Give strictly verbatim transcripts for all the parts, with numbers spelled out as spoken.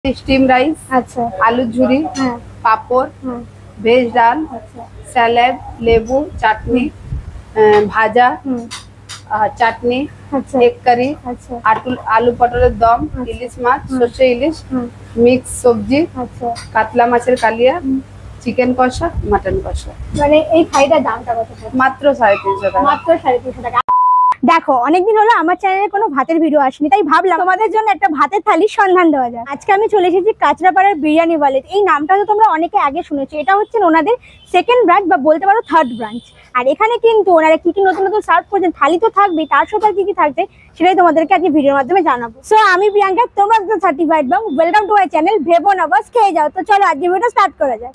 Steam rice, अच्छा, आलू झुरी, पापड़, veg डाल, अच्छा, सैलेड, लेबू, चटनी, भाजा, चटनी, अच्छा, एग करी, अच्छा, आलू आलू पटलेर दम, इलिश माछ, সরষে ইলিশ, মিক্স সবজি, আচ্ছা, কাতলা মাছের কালিয়া, চিকেন কষা, মাটন কষা। মানে এই থালিটার দামটা কত? মাত্র সাড়ে তিনশো টাকা। মাত্র সাড়ে তিনশো টাকা। দেখো অনেকদিন হলো আমার চ্যানেলে কোনো ভাতের ভিডিও আসেনি, তাই ভাবলাম তোমাদের জন্য একটা ভাতের থালির সন্ধান দেওয়া যায়। আজকে আমি চলে এসেছি কাঁচরাপাড়ার বিরিয়ানি ওয়ালে। এই নামটা তো তোমরা অনেকে আগে শুনেছো, এটা হচ্ছে ওনাদের সেকেন্ড ব্রাঞ্চ বা বলতে পারো থার্ড ব্রাঞ্চ। আর এখানে কিন্তু ওনারা কি কি নতুন নতুন সার্ভ করছেন, থালি তো থাকবেই, তার সাথে কি কি থাকছে সেটাই তোমাদেরকে আজকে ভিডিওর মাধ্যমে জানাবো। সো আমি প্রিয়াঙ্কা, তোমরা একদম সার্টিফাইড এবং ওয়েলকাম টু মাই চ্যানেল ভেবো না বাস খেয়ে যাও। তো চলো আজকে ভিডিওটা স্টার্ট করা যায়।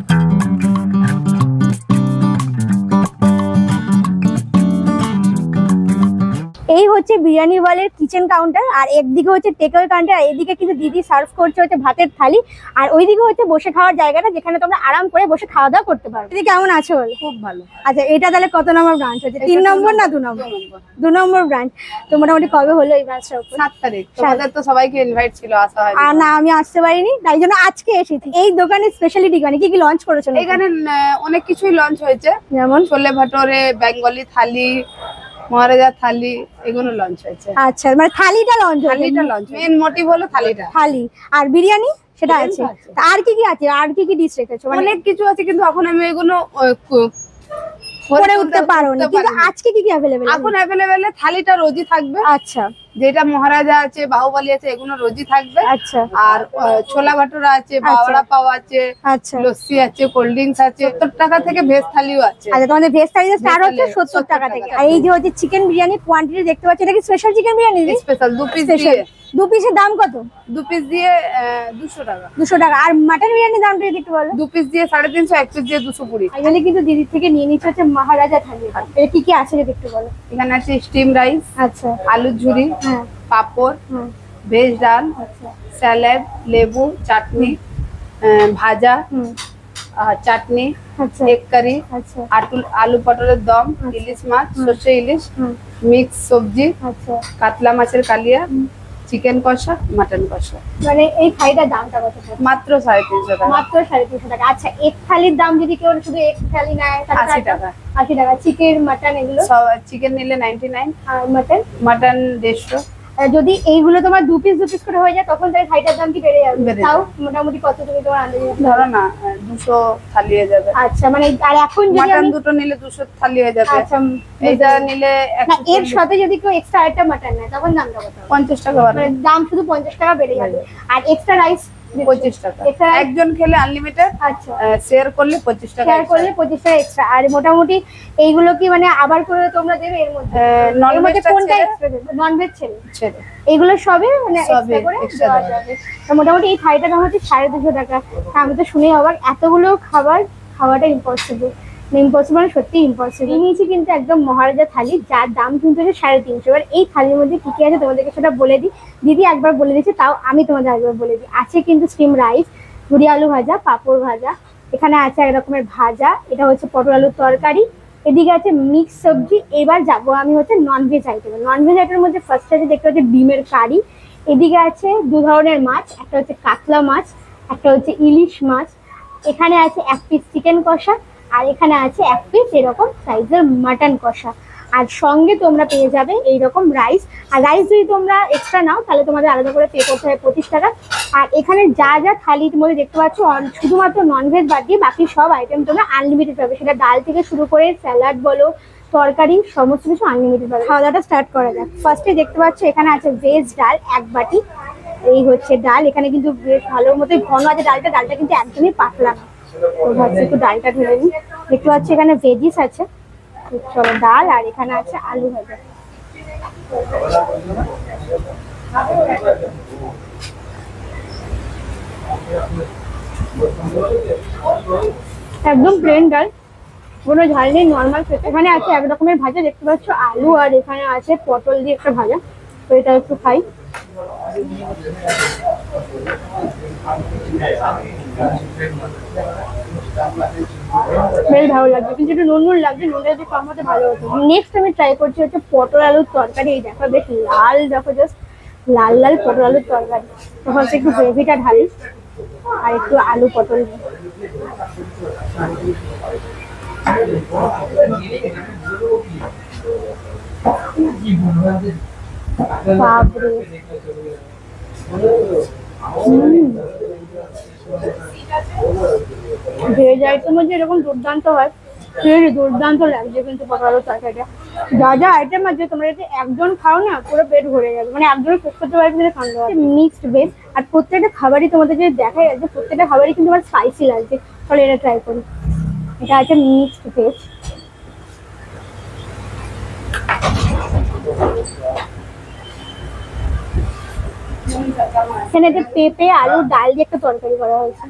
এই হচ্ছে বিরিয়ানি ওয়ালের কিচেন কাউন্টার, আর একদিকে হচ্ছে টেকওয়ে কাউন্টার, আর এদিকে কিন্তু দিদি সার্ভ করছে হচ্ছে ভাতের থালি, আর ওইদিকে হচ্ছে বসে খাওয়ার জায়গাটা যেখানে তোমরা আরাম করে বসে খাওয়া দাওয়া করতে পারো। দিদি কেমন আছো? খুব ভালো। আচ্ছা, এটা তাহলে কত নম্বর ব্রাঞ্চ হচ্ছে? তিন নম্বর না দু নম্বর? দু নম্বর ব্রাঞ্চ। তো মোটামুটি কবে হলো এই ব্রাঞ্চটা? সাত তারিখ। তোমাদের তো সবাইকে ইনভাইট ছিল, আসা হয়নি। আর না, আমি আসতে পারিনি, তাই জন্য আজকে এসেছি। এই দোকানের স্পেশালিটি মানে কি কি লঞ্চ করেছো? এখানে অনেক কিছুই লঞ্চ হয়েছে, যেমন ছোলে ভাটোরে, বেঙ্গলি থালি, মহারাজা থালি, এগুলো লঞ্চ হয়েছে। আচ্ছা, মানে থালিটা লঞ্চ, থালিটা লঞ্চ, মেন মোটিভ হলো থালিটা, থালি। আর বিরিয়ানি সেটা আছে। আর কি কি আছে, আর কি কি ডিশ রেখেছো? অনেক কিছু আছে, কিন্তু এখন আমি এগুলো করে উঠতে পারোনি। কিন্তু আজকে কি কি अवेलेबल? এখন अवेलेबल থালিটা রোজই থাকবে। আচ্ছা, যেটা মহারাজা আছে, বাহুবলী আছে, এগুলো রোজই থাকবে। আচ্ছা, আর ছোলা ভাটোরা আছে, বাওড়া পাও আছে, আচ্ছা, লস্যি আছে, কোল্ড ড্রিঙ্কস আছে। সত্তর টাকা থেকে ভেজ থালিও আছে। আচ্ছা, তোমাদের ভেজ থালিটা স্টার্ট হচ্ছে সত্তর টাকা থেকে। আর এই যে হচ্ছে চিকেন বিরিয়ানি কোয়ান্টিটি দেখতে পাচ্ছি, এটা কি স্পেশাল চিকেন বিরিয়ানি? স্পেশাল, দু পিস দিয়ে। দু পিসের দাম কত? দু পিস দিয়ে দুশো টাকা। দুশো টাকা। আর মাটন বিরিয়ানির দামটা একটু বলো। দু পিস দিয়ে সাড়ে তিনশো, এক পিস দিয়ে দুশো কুড়ি। এখানে কিন্তু দিদির থেকে নিয়ে নিচ্ছে হচ্ছে মহারাজা থালি। এটা কি কি আছে যদি একটু বলো। এখানে আছে স্টিম রাইস, আচ্ছা, আলু ঝুরি, হ্যাঁ, পাপড়, ভেজ ডাল, আচ্ছা, স্যালাড, লেবু, চাটনি, ভাজা, চাটনি, আচ্ছা, এগ কারি, আচ্ছা, আলু পটলের দম, ইলিশ মাছ, সরষে ইলিশ, মিক্স সবজি, আচ্ছা, কাতলা মাছের কালিয়া, চিকেন কষা, মাটন কষা। মানে এই থালিটার দামটা কত? মাত্র সাড়ে তিনশো টাকা। মাত্র সাড়ে তিনশো টাকা। আচ্ছা, এক থালির দাম যদি কেউ শুধু এক থালি নেয় আশি টাকা। আশি টাকা। চিকেন, মাটন এগুলো সব? চিকেন নিলে নাইনটি নাইন, আর মাটন? মাটন দেড়শো। যদি এইগুলো তোমার দু পিস দু পিস করে হয়ে যায় তখন তাহলে থালিটার দাম কি বেড়ে যাবে? তাও মোটামুটি কত তুমি তোমার আন্দাজে ধরো না? দুশো থালি হয়ে যাবে। আচ্ছা, মানে আর এখন যদি মাটন দুটো নিলে দুশো থালি হয়ে যাবে। আচ্ছা, এইটা নিলে এর সাথে যদি কেউ এক্সট্রা আইটেম মাটন নেয় তখন দামটা কত? পঞ্চাশ টাকা বাড়বে। দাম শুধু পঞ্চাশ টাকা বেড়ে যাবে। আর এক্সট্রা রাইস পঁচিশ টাকা। একজন খেলে আনলিমিটেড। আচ্ছা, শেয়ার করলে পঁচিশ টাকা। শেয়ার করলে পঁচিশ টাকা এক্সট্রা। আর মোটামুটি এইগুলো কি মানে আবার করে তোমরা দেবে এর মধ্যে? নন ভেজ কোনটা এক্সট্রা দেবে? নন ভেজ ছেড়ে ছেড়ে এগুলো সবই মানে এক্সট্রা করে দেওয়া যাবে। তো মোটামুটি এই থালিটার দাম হচ্ছে সাড়ে দুশো টাকা। আমি তো শুনে অবাক, এতগুলো খাবার খাওয়াটা ইম্পসিবল। ইম্পসিবল, সত্যি ইম্পসিবল। নিয়েছি কিন্তু একদম মহারাজা থালি, যার দাম কিন্তু হচ্ছে সাড়ে তিনশো। এবার এই থালির মধ্যে কি কি আছে তোমাদেরকে সেটা বলে দিই। দিদি একবার বলে দিচ্ছে, তাও আমি তোমাদের একবার বলে দিই। আছে কিন্তু স্টিম রাইস, ঝুরি আলু ভাজা, পাঁপড় ভাজা, এখানে আছে এক রকমের ভাজা, এটা হচ্ছে পটল আলুর তরকারি, এদিকে আছে মিক্স সবজি। এবার যাবো আমি হচ্ছে ননভেজ আইটেমে। ননভেজ আইটেমের মধ্যে ফার্স্ট আছে দেখতে হচ্ছে ডিমের কারি, এদিকে আছে দু ধরনের মাছ, একটা হচ্ছে কাতলা মাছ, একটা হচ্ছে ইলিশ মাছ, এখানে আছে এক পিস চিকেন কষা, আর এখানে আছে এক পিস এরকম সাইজের মাটন কষা। আর সঙ্গে তোমরা পেয়ে যাবে এইরকম রাইস। আর রাইস যদি তোমরা এক্সট্রা নাও তাহলে তোমাদের আলাদা করে পে করতে হবে পঁচিশ টাকা। আর এখানে যা যা থালির মধ্যে দেখতে পাচ্ছ শুধুমাত্র ননভেজ বাদ দিয়ে বাকি সব আইটেম তোমরা আনলিমিটেড পাবে। সেটা ডাল থেকে শুরু করে স্যালাড বলো, তরকারি, সমস্ত কিছু আনলিমিটেড পাবে। খাওয়া দাওয়াটা স্টার্ট করা যাক। ফার্স্টে দেখতে পাচ্ছ এখানে আছে ভেজ ডাল এক বাটি। এই হচ্ছে ডাল, এখানে কিন্তু বেশ ভালো মতো ঘন আছে ডালটা। ডালটা কিন্তু একদমই পাতলা না। তো ভাবছি একটু ডালটা ঢেলে নিই। দেখতে পাচ্ছি এখানে ভেজিস আছে, চলো ডাল, আর এখানে আছে আলু ভাজা। একদম প্লেন ডাল, কোনো ঝাল নেই, নর্মাল খেতে। এখানে আছে এক রকমের ভাজা দেখতে পাচ্ছ আলু, আর এখানে আছে পটল দিয়ে একটা ভাজা। তো এটা একটু খাই। বেশ ভালো লাগছে, কিন্তু একটু নুন নুন লাগছে, নুনটা যদি কম হতে ভালো হতো। নেক্সট আমি ট্রাই করছি হচ্ছে পটল আলুর তরকারি। এই দেখো বেশ লাল, দেখো জাস্ট লাল লাল পটল আলুর তরকারি, তখন একটু গ্রেভিটা ঢালি আর একটু আলু পটল বাপরে। ভেজ আইটেম যে এরকম দুর্দান্ত হয়, দুর্দান্ত লাগছে কিন্তু পটল আলুর তরকারিটা। যা যা আইটেম আছে তোমরা যদি একজন খাও না পুরো পেট ভরে যাবে, মানে একজনের শেষ করতে পারবে না খাওয়া দাওয়া। মিক্সড ভেজ, আর প্রত্যেকটা খাবারই তোমাদের যদি দেখা যাচ্ছে প্রত্যেকটা খাবারই কিন্তু আমার স্পাইসি লাগছে। তাহলে এটা ট্রাই করি। এটা আছে মিক্সড ভেজ। এখানে যে পেঁপে আলু ডাল দিয়ে একটা তরকারি করা হয়েছে।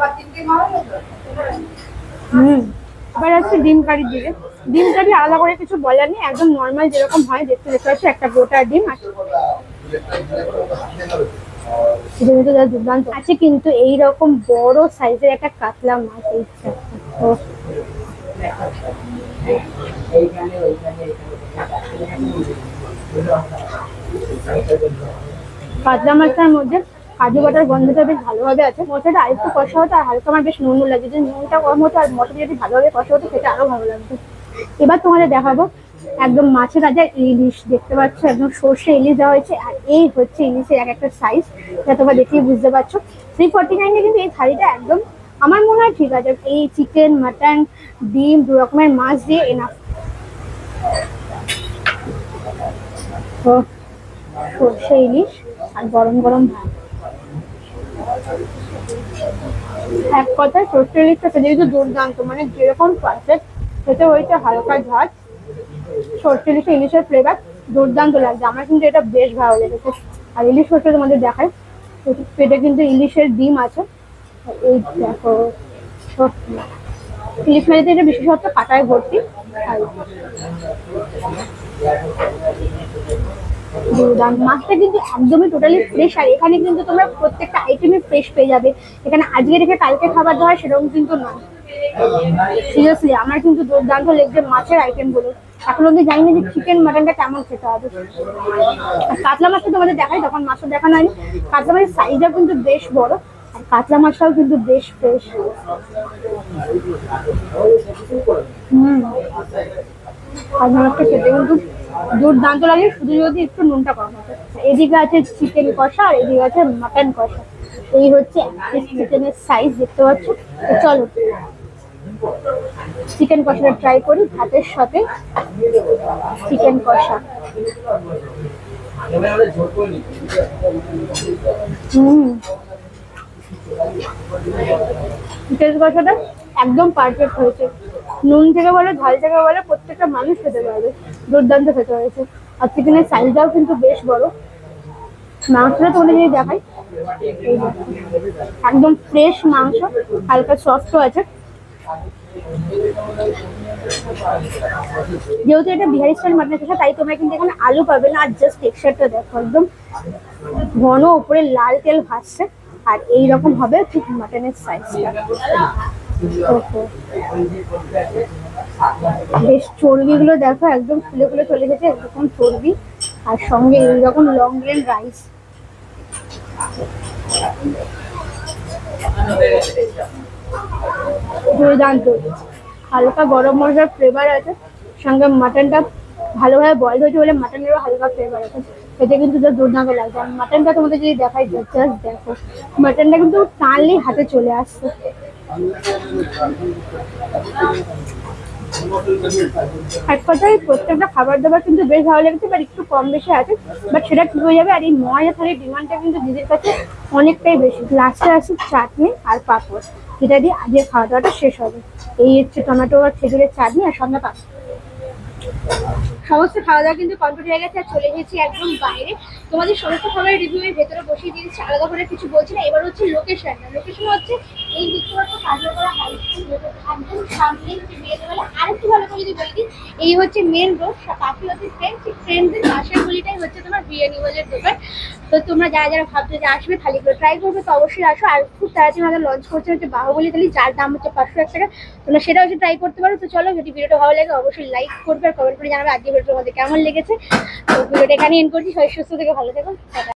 হুম, এবার আসছে ডিম কারির দিকে। ডিম কারি আলাদা করে কিছু বলার নেই, একদম নর্মাল যেরকম হয় দেখতে দেখতে হচ্ছে একটা গোটা ডিম আছে। দুর্দান্ত আছে কিন্তু এইরকম বড় সাইজের একটা কাতলা মাছ। কাতলা মাছটার মধ্যে কাজু বাটার গন্ধটা বেশ ভালোভাবে আছে। মশলাটা আরেকটু কষা হতো আর হালকা আমার বেশ নুন নুন লাগে, যদি নুনটা কম হতো আর মশলা যদি ভালোভাবে কষা হতো সেটা আরো ভালো লাগতো। এবার তোমাদের দেখাবো একদম মাছের রাজা ইলিশ। দেখতে পাচ্ছ একদম সর্ষে ইলিশ দেওয়া হয়েছে, আর এই হচ্ছে ইলিশের এক একটা সাইজ, যা তোমরা দেখেই বুঝতে পারছো। থ্রি ফর্টি নাইনে কিন্তু এই থালিটা একদম আমার মনে হয় ঠিক আছে। এই চিকেন, মাটন, ডিম, দু রকমের মাছ দিয়ে এনাফ। তো সর্ষে ইলিশ আর গরম গরম ভাত। এক কথায় সর্ষে ইলিশটা খেতে কিন্তু দুর্দান্ত, মানে যেরকম পারফেক্ট খেতে হয়েছে। হালকা ঝাল সর্ষে ইলিশে ইলিশের ফ্লেভার দুর্দান্ত লাগছে। আমার কিন্তু এটা বেশ ভালো লেগেছে। আর ইলিশ সর্ষে তোমাদের দেখায়, পেটে কিন্তু ইলিশের ডিম আছে। এই দেখো ইলিশ মাছতে এটা বিশেষত্ব কাটায় ভর্তি। মাছটা কিন্তু একদমই টোটালি ফ্রেশ, আর এখানে কিন্তু তোমরা প্রত্যেকটা আইটেমই ফ্রেশ পেয়ে যাবে। এখানে আজকে রেখে কালকে খাবার দেওয়া সেরকম কিন্তু নয়। সিরিয়াসলি আমার কিন্তু দুর্দান্ত লেগেছে মাছের আইটেম গুলো। এখন অব্দি জানি না যে চিকেন মাটনটা কেমন খেতে হবে। কাতলা মাছটা তোমাদের দেখাই, তখন মাছটা দেখানো হয়নি। কাতলা মাছের সাইজটা কিন্তু বেশ বড়, আর কাতলা মাছটাও কিন্তু বেশ ফ্রেশ। হম, কাতলা মাছটা খেতে কিন্তু দুর্দান্ত লাগে, শুধু যদি একটু নুনটা কম হবে। এদিকে আছে চিকেন কষা আর এদিকে আছে মাটন কষা। এই হচ্ছে চিকেনের সাইজ, দেখতে পাচ্ছ। চলো চিকেন কষাটা ট্রাই করি ভাতের সাথে। চিকেন কষা, হুম, চিকেন কষাটা একদম পারফেক্ট হয়েছে। নুন থেকে বলো ঝাল থেকে বলো প্রত্যেকটা মানুষ খেতে পারবে, দুর্দান্ত খেতে হয়েছে। আর চিকেনের সাইজটাও কিন্তু বেশ বড়। মাংসটা তোমাদের যদি দেখাই, একদম ফ্রেশ মাংস, হালকা সফটও আছে। যেহেতু এটা বিহারি স্টাইল মাটন কষা, তাই তোমরা কিন্তু এখানে আলু পাবে না। আর জাস্ট টেক্সচারটা দেখো, একদম ঘন উপরে লাল তেল ভাসছে, আর এইরকম হবে ঠিক মাটনের সাইজটা। বেশ চর্বিগুলো দেখো একদম ফুলে ফুলে চলে গেছে, এরকম চর্বি, আর সঙ্গে এইরকম লং গ্রেন রাইস। দুর্দান্ত, হালকা গরম মশলার ফ্লেভার আছে, সঙ্গে মাটনটা ভালোভাবে বয়েল হয়েছে বলে মাটনেরও হালকা ফ্লেভার আছে। এটা কিন্তু জাস্ট দুর্দান্ত লাগছে। আর মাটনটা তোমাদের যদি দেখাই, জাস্ট দেখো মাটনটা কিন্তু টানলেই হাতে চলে আসছে। এক কথায় প্রত্যেকটা খাবার দাবার কিন্তু বেশ ভালো লেগেছে, বাট একটু কম বেশি আছে, বাট সেটা ঠিক হয়ে যাবে। আর এই মজা থালির ডিমান্ডটা কিন্তু দিদির কাছে অনেকটাই বেশি। লাস্টে আছে চাটনি আর পাঁপড়, যেটা দিয়ে আজকে খাওয়া দাওয়াটা শেষ হবে। এই হচ্ছে টমেটো আর খেজুরের চাটনি আর সঙ্গে পাঁপড়। সমস্ত খাওয়া দাওয়া কিন্তু কমপ্লিট হয়ে গেছে, আর চলে গেছি একদম বাইরে। তোমাদের সমস্ত খাবারের রিভিউ এর ভেতরে বসিয়ে দিয়েছি, আলাদা করে কিছু বলছি না। এবার হচ্ছে লোকেশনটা। লোকেশন হচ্ছে এই বিখ্যাত কাজলপাড়া হাই স্কুল একদম সামনে। আরেকটু ভালো করে যদি বলে দিই, এই হচ্ছে মেন রোড, কাফিলতি ট্রেন, ঠিক ট্রেনদের পাশের গলিটাই হচ্ছে তোমার বিরিয়ানি ওয়ালের দোকান। তো তোমরা যারা যারা ভাবছো যে আসবে থালিগুলো ট্রাই করবে, তো অবশ্যই আসো। আর খুব তাড়াতাড়ি আমাদের লঞ্চ করছে হচ্ছে বাহুবলী থালি, যার দাম হচ্ছে পাঁচশো এক টাকা। তোমরা সেটা হচ্ছে ট্রাই করতে পারো। তো চলো, যদি ভিডিওটা ভালো লাগে অবশ্যই লাইক করবে আর কমেন্ট করে জানাবে আজকে ভিডিওটা তোমাদের কেমন লেগেছে। তো ভিডিওটা এখানে এন্ড করছি। সবাই সুস্থ থেকে ভালো থেকো।